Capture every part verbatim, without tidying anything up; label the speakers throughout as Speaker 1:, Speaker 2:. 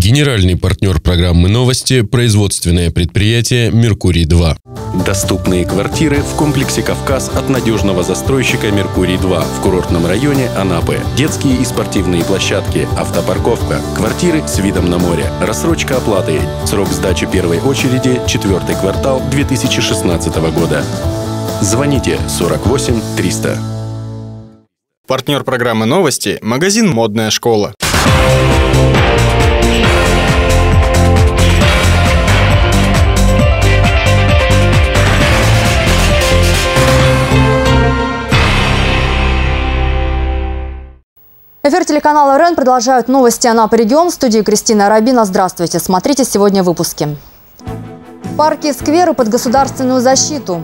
Speaker 1: Генеральный партнер программы «Новости» – производственное предприятие «Меркурий-два».
Speaker 2: Доступные квартиры в комплексе «Кавказ» от надежного застройщика «Меркурий-два» в курортном районе Анапы. Детские и спортивные площадки, автопарковка, квартиры с видом на море, рассрочка оплаты. Срок сдачи первой очереди – четвертый квартал две тысячи шестнадцатого года. Звоните сорок восемь триста.
Speaker 3: Партнер программы «Новости» – магазин «Модная школа».
Speaker 4: Эфир телеканала РЕН продолжают новости Анапы регион. В студии Кристина Арабина. Здравствуйте. Смотрите сегодня в выпуске. Парки и скверы под государственную защиту.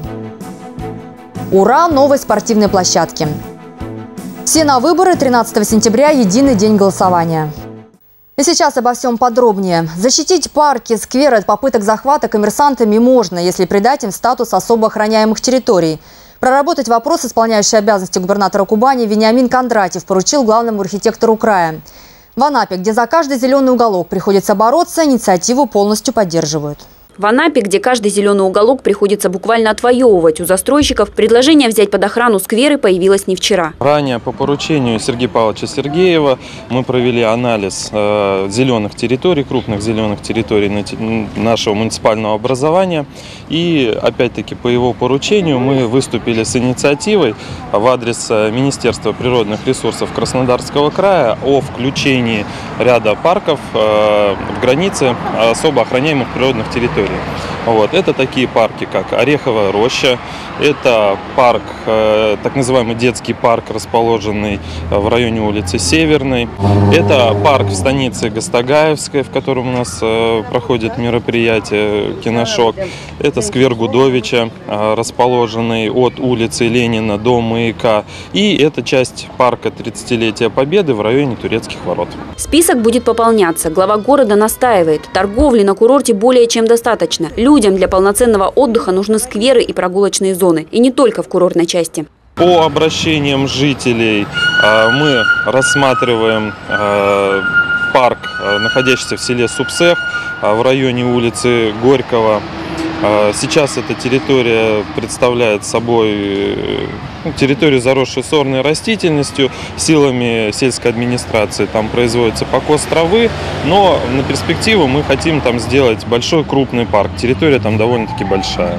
Speaker 4: Ура! Новой спортивной площадки. Все на выборы. тринадцатого сентября – единый день голосования. И сейчас обо всем подробнее. Защитить парки, скверы от попыток захвата коммерсантами можно, если придать им статус особо охраняемых территорий. Проработать вопрос исполняющий обязанности губернатора Кубани Вениамин Кондратьев поручил главному архитектору края. В Анапе, где за каждый зеленый уголок приходится бороться, инициативу полностью поддерживают.
Speaker 5: В Анапе, где каждый зеленый уголок приходится буквально отвоевывать у застройщиков, предложение взять под охрану скверы появилось не вчера.
Speaker 6: Ранее по поручению Сергея Павловича Сергеева мы провели анализ э, зеленых территорий, крупных зеленых территорий нашего муниципального образования. И опять-таки по его поручению мы выступили с инициативой в адрес Министерства природных ресурсов Краснодарского края о включении ряда парков э, в границы особо охраняемых природных территорий. Вот. Это такие парки, как Ореховая роща, это парк, э, так называемый детский парк, расположенный в районе улицы Северной. Это парк в станице Гастагаевской, в котором у нас э, проходит мероприятие «Киношок». Это сквер Гудовича, э, расположенный от улицы Ленина до Маяка. И это часть парка тридцатилетия Победы в районе Турецких ворот.
Speaker 5: Список будет пополняться. Глава города настаивает, торговли на курорте более чем достаточно. Людям для полноценного отдыха нужны скверы и прогулочные зоны. И не только в курортной части.
Speaker 6: По обращениям жителей мы рассматриваем парк, находящийся в селе Супсех, в районе улицы Горького. Сейчас эта территория представляет собой территорию, заросшую сорной растительностью. Силами сельской администрации там производится покос травы, но на перспективу мы хотим там сделать большой крупный парк. Территория там довольно-таки большая.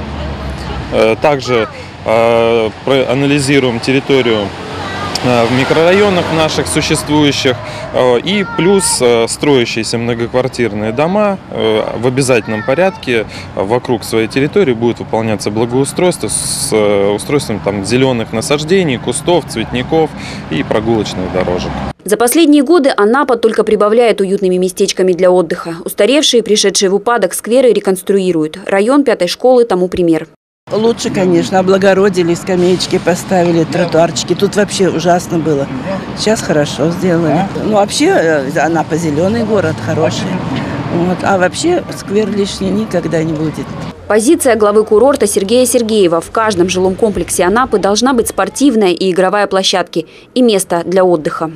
Speaker 6: Также анализируем территорию в микрорайонах наших существующих и плюс строящиеся многоквартирные дома в обязательном порядке вокруг своей территории будет выполняться благоустройство с устройством там зеленых насаждений, кустов, цветников и прогулочных дорожек.
Speaker 5: За последние годы Анапа только прибавляет уютными местечками для отдыха. Устаревшие, пришедшие в упадок скверы реконструируют. Район пятой школы тому пример.
Speaker 7: Лучше, конечно, облагородили, скамеечки поставили, тротуарчики. Тут вообще ужасно было. Сейчас хорошо сделали. Ну, вообще, Анапа зеленый город, хороший. Вот. А вообще, сквер лишний никогда не будет.
Speaker 5: Позиция главы курорта Сергея Сергеева: в каждом жилом комплексе Анапы должна быть спортивная и игровая площадки и место для отдыха.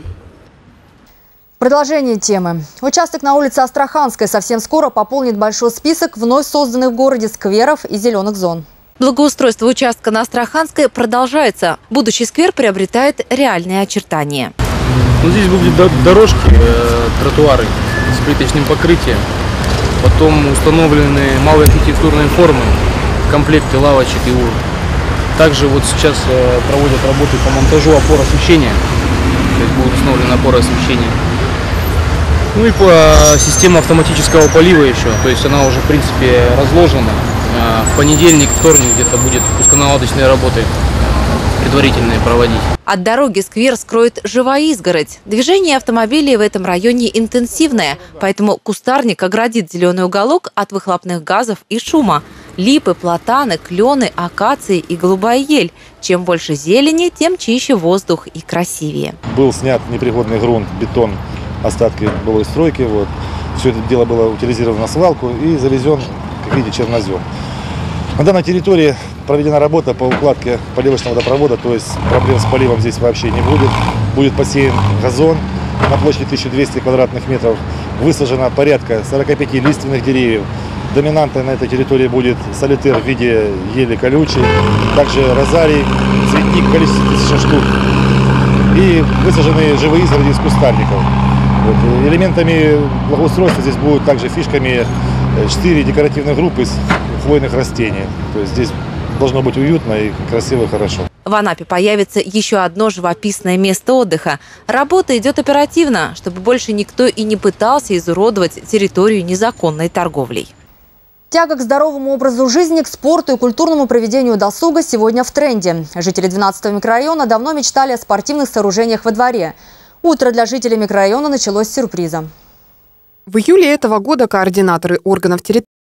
Speaker 4: Продолжение темы. Участок на улице Астраханской совсем скоро пополнит большой список вновь созданных в городе скверов и зеленых зон.
Speaker 8: Благоустройство участка на Астраханской продолжается. Будущий сквер приобретает реальные очертания.
Speaker 9: Ну, здесь будут дорожки, э, тротуары с плиточным покрытием. Потом установлены малые архитектурные формы, комплекты лавочек и урн. Также вот сейчас э, проводят работы по монтажу опор освещения. То есть будут установлены опоры освещения. Ну и по системе автоматического полива еще. То есть она уже в принципе разложена. В понедельник, вторник где-то будет пусконаладочные работы предварительные проводить.
Speaker 8: От дороги сквер скроет живая изгородь. Движение автомобилей в этом районе интенсивное, поэтому кустарник оградит зеленый уголок от выхлопных газов и шума. Липы, платаны, клены, акации и голубая ель. Чем больше зелени, тем чище воздух и красивее.
Speaker 10: Был снят непригодный грунт, бетон, остатки былой стройки. Вот. Все это дело было утилизировано на свалку и завезен, как видите, чернозем. На данной территории проведена работа по укладке поливочного водопровода, то есть проблем с поливом здесь вообще не будет. Будет посеян газон на площади тысяча двести квадратных метров. высажено порядка сорока пяти лиственных деревьев. Доминантой на этой территории будет солитер в виде ели колючей, также розарий, цветник в количестве тысячи штук и высаженные живые изгороди из кустарников. Вот. Элементами благоустройства здесь будут также фишками четыре декоративных группы из хвойных растений. То есть здесь должно быть уютно и красиво и хорошо.
Speaker 8: В Анапе появится еще одно живописное место отдыха. Работа идет оперативно, чтобы больше никто и не пытался изуродовать территорию незаконной торговлей.
Speaker 4: Тяга к здоровому образу жизни, к спорту и культурному проведению досуга сегодня в тренде. Жители двенадцатого микрорайона давно мечтали о спортивных сооружениях во дворе. Утро для жителей микрорайона началось с сюрприза.
Speaker 11: В июле этого года координаторы органов территории